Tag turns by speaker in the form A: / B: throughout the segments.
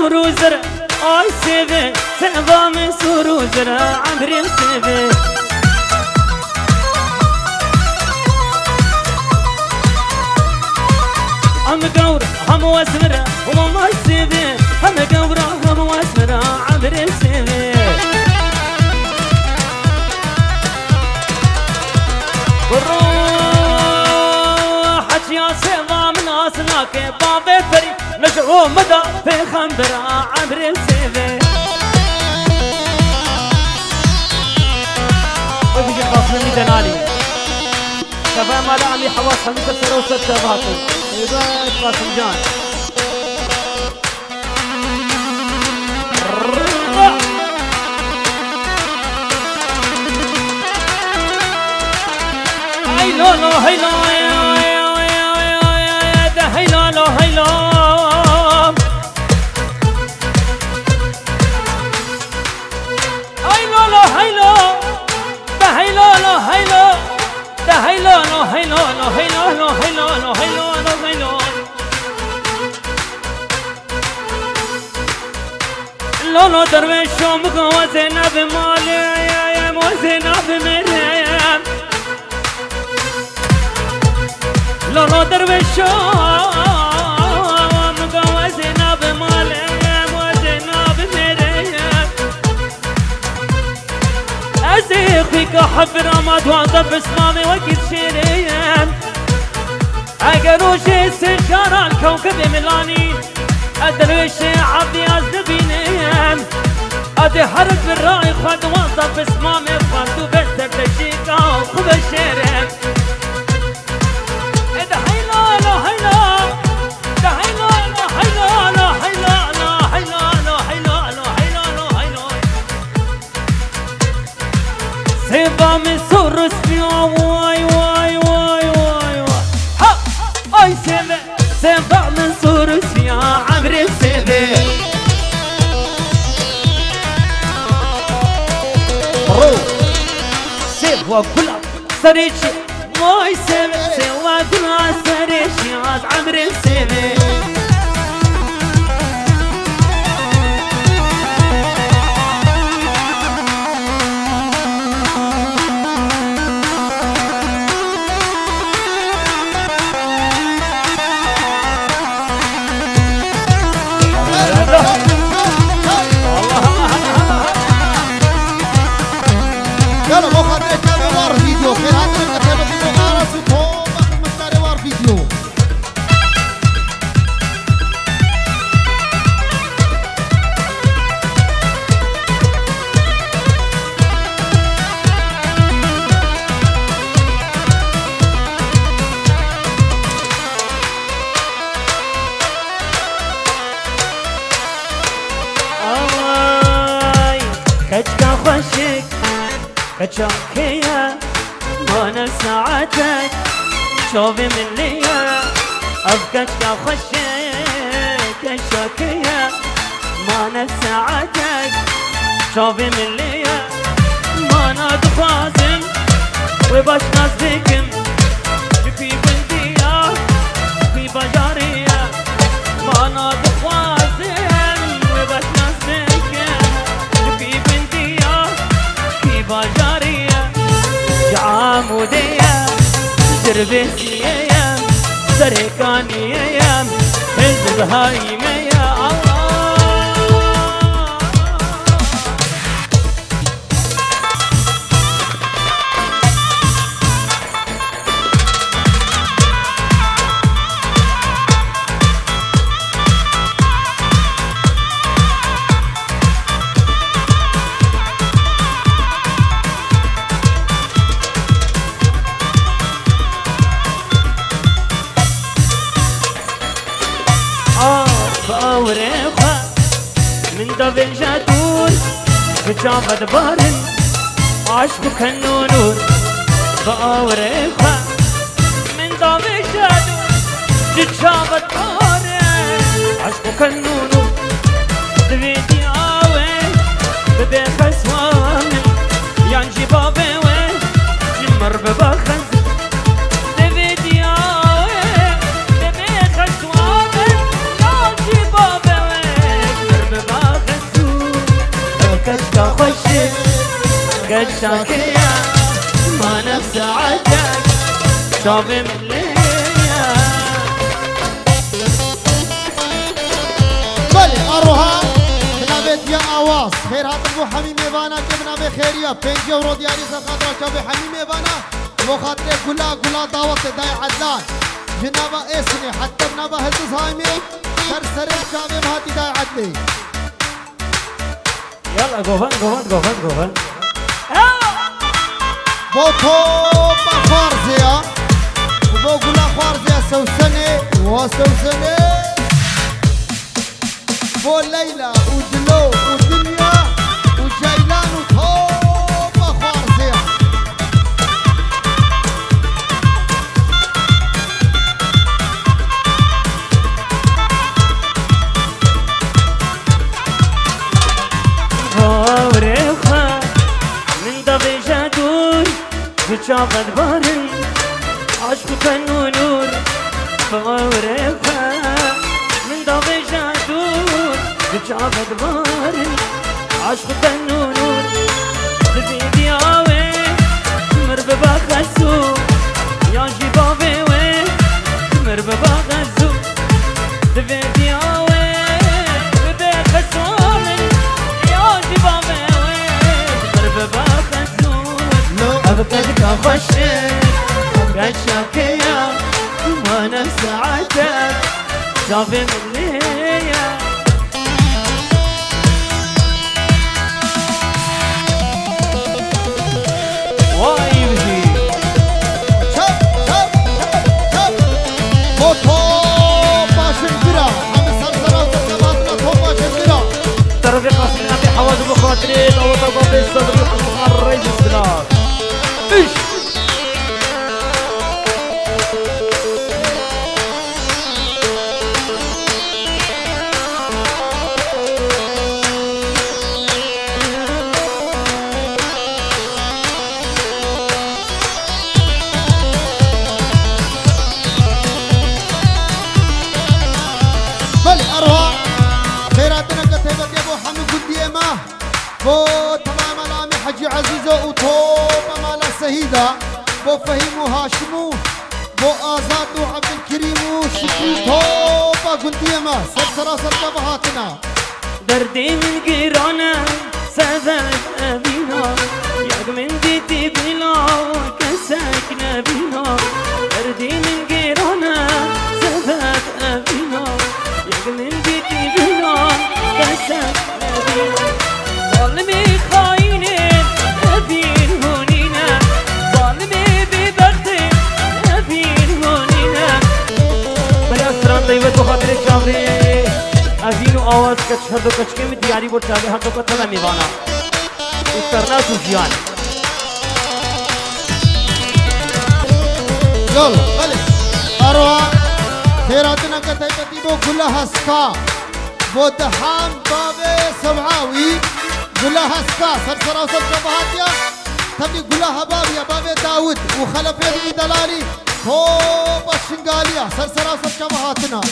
A: سوروزر آي سيفي سيفا من سوروزر عمري سيفي هم قورة هم واسمرة وما سيفي هم قورة هم واسمرة عمري سيفي روحت يا سيفا من أصلك بابي فري نجعو مدى في خنبرة عمري سيفي وفي قاسم الميدان علي كفا مالا عمي حواس حميد السروسة تباطل إذا قاسم جان هاي لو لو هاي لو ده هاي لو لو هاي لو هاي لو لو هاي لو ده هاي لو لو هاي لو ده هاي لو لو هاي لو لو هاي لو لو هاي لو لو هاي لو لو هاي لو لو لو درويش شوم وزنا بمالي يا وزنا بمريم لو لو درويش شوم وزنا بمالي وزنا بمريم أزيق فيك حب رمض وعطب اسمامي وكيد شيرين أقروشي سجارة الكوكب ميلاني أدرويش عبدي أزنبينيم أدي حرك بالراي خد وعطب اسمامي خدو بستر تشيكا وخب الشيرين ده هيلا لا هيلا ده هيلا لا هيلا لا هيلا لا هيلا لا هيلا لا هيلا لا هيلا سيبا من سور اسمي واي واي واي واي ها اي سيبا من سور اسمي عمري سيبي رو سيبا كلها سريشي واي سيبي سيبا كلها سريشي عاد عمري سيبي كتشاكية وانا ساعتك شوفي من ليا افكتك خشيك كتشاكية وانا ساعتك شوفي من ليا ما انا دخازم وباش ناس بكم في بلدية في بجارية ما انا دخازم وباش ناس بكم في بلدية في بجارية عمودية دربسية سريكانية حزب هايمة يا الله وريخة من دبن جاتور بجابة بارن عشقك النور وريخة من دبن جاتور بجابة بارن عشقك النور دبيتي آوي ببيخ اسوامن يانجي بابي وين جمر ببخن دبيتي آوي ببيخ اسوامن يانجي بابي وين قد شاكية ما نفس عدك شافي من ليا
B: بلي أروها بنابت يا آواز خير هاتبو حميم إيوانا كبنابي خيرية 5 يورو دياري سخاطرة شافي حميم إيوانا وخاطري كلا دعوة داي عدلان جنابا اسني حتى بنابا هزوز هايمي سرسرين شافي مهاتي داي عدلي
A: يلا قوفن
B: بوتو بفارزيا وبقول فارزيا سوسنة وسوسنة بو ليلى ودلو ودنيا وجيلان وتوبة فارزيا
A: وريخة من ضبي جادور بتشافت بارن عشق فن ونور وريخة من ضبي جادور بتشافت بارن عشق فن ونور تبيدي عاوي مرببا خسو يا جبابي وين مرببا خسو تبيدي عاوي ببي خسو أبكتك أخشك أبكت شاكية وأنا بساعتك شافي من ليا وايبتي
B: شب موتو باشر برا عم سرسرة وسرسراتنا تو باشر برا
A: ترفيق أصلنا بحواجب بخاطرين أو طبع بالصدر يحطها الرئيس السلام إيش
B: بلي أروها خيراتنا كتبت يا أبو حمد قديمة بو تمام العامي حجي عزيزة وطوبة مالا سهيدة بو فهيم وهاشمو بو آزاد وعبد الكريم وشكري طوبة قديمة سرسرة بهاتنا
A: دردي من قيرانا سبت أبينا ياك من ديتي بلا كسكنا بينا دردي من قيرانا سبت أبينا ياك من ديتي بلا كسكنا بينا ظالمي خاينين أبين هونينا ظالمي ببختي أبين هونينا بلا أسران طيبت وخاطر الشافي أبينو آواز کچ هر دو کچ کے میں دیاری بوٹ چاہے ہر دو کچھ میوانا اترنا سوفیان
B: يلا بلي أروها خيراتنا كتبت بو كلها هسكا بو دحام بابي سمعاوي كلها هسكا سرسرة وسرسرة بهاتيا تبني كلها بابي داود وخلف يدي دلالي توبة شنغالية سرسرة وسرسرة بهاتنا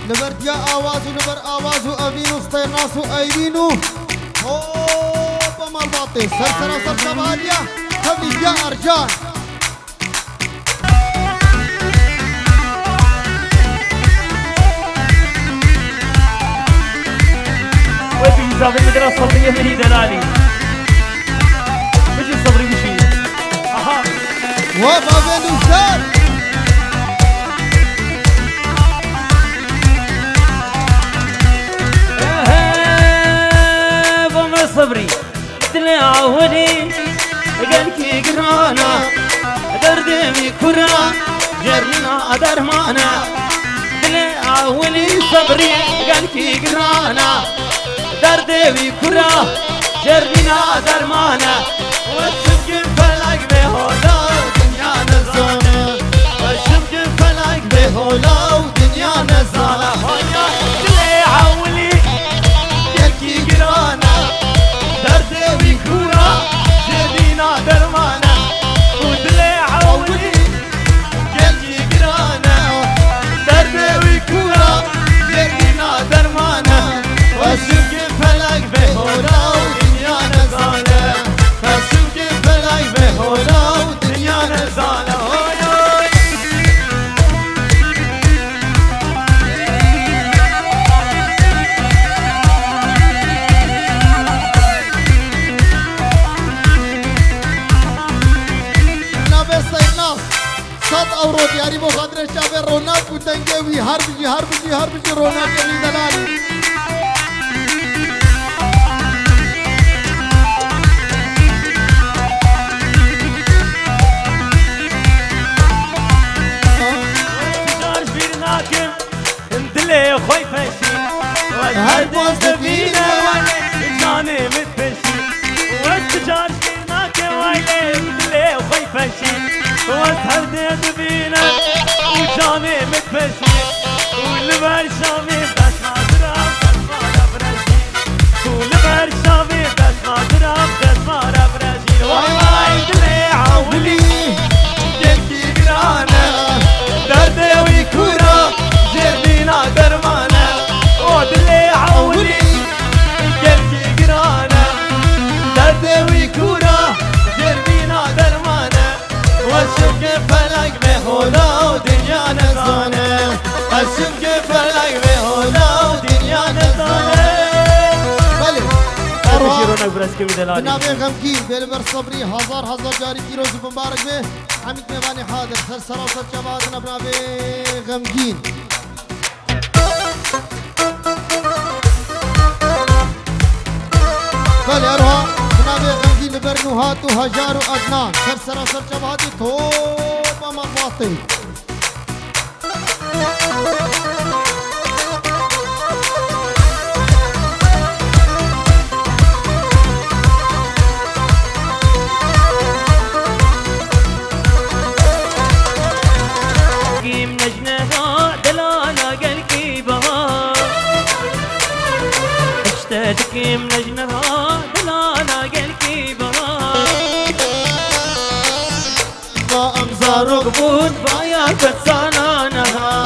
B: لبر دیا آواز و لبر آواز و اوین و سترناس و ایرین و با مالباطه سر شبالیا خبی دیا ارجان
A: وفي زاوية المدرسة الصبرية مني دلالي مش الصبري مشي اها
B: وفا بين وشار
A: بوم الصبري طلع ولي قالك قرانا دردمي كرا جرنا درمانا طلع ولي صبري قالك قرانا دردمي كرا جرنا درمانا والشبك فلك بهولا ودنيا نزانا والشبك فلك بهولا ودنيا نزانا طلع ولي قالك قرانا دردمي كرا جرنا درمانا وطلع ولي قالك قرانا دردمي كرا جرنا درمانا والشبك فلك بهولا ودنيا نزانا والشبك فلك بهولا ودنيا نزانا
B: أورو دياري بو خاطر شابه روناق وتنجوي هر بجي روناق يلي دلالي خوي فشي
A: وهالبوز دفينا جاني متفشي والتجار فيناك ويلي مدلي خوي فشي واسهر دفينا وجاني متفشي والبر شامي بس ما درام بس ما رفرشي والبر شامي بس ما درام بس ما رفرشي واي دلي عولي جنكي قرانا دردي ويكورا جربينا درمانا ودلي عولي قلبي قرانا دردي ويكورا جربينا درمانا والشبك فلك بهولا ودنيا نزانا الشبك فلك بهولا ودنيا نزانا
B: جناب غمگین دلبر صبری هزار جاری پیروز مبارک به حمید میوانی حاضر سر سراسر جواد جناب غمگین بله ارها جناب غمگین برنوهات و هجار و ادنان سر سراسر جواد توبا مباطی
A: تشتكي من اجنها دلانا قلبي بها ما امزار قبود بايا كتسانانها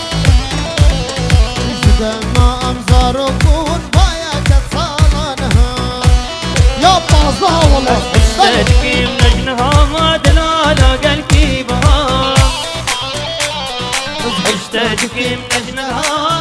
B: ما امزار قبود بايا كتسانانها يا بازا والله
A: تشتكي من اجنها ما دلانا قلبي بها تشتكي من اجنها